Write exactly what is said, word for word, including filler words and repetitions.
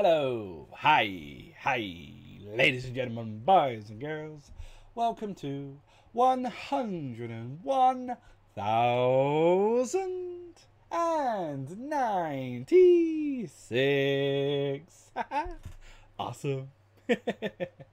Hello, hi, hi, ladies and gentlemen, boys and girls. Welcome to one hundred one thousand ninety-six. Awesome.